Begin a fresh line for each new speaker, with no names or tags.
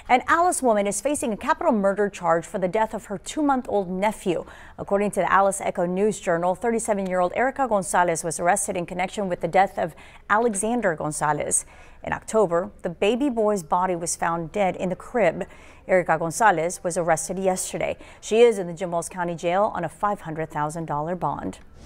An Alice woman is facing a capital murder charge for the death of her 2-month-old nephew. According to the Alice Echo News Journal, 37-year-old Erica Gonzalez was arrested in connection with the death of Alexander Gonzalez. In October, the baby boy's body was found dead in the crib. Erica Gonzalez was arrested yesterday. She is in the Jim Wells County Jail on a $500,000 bond.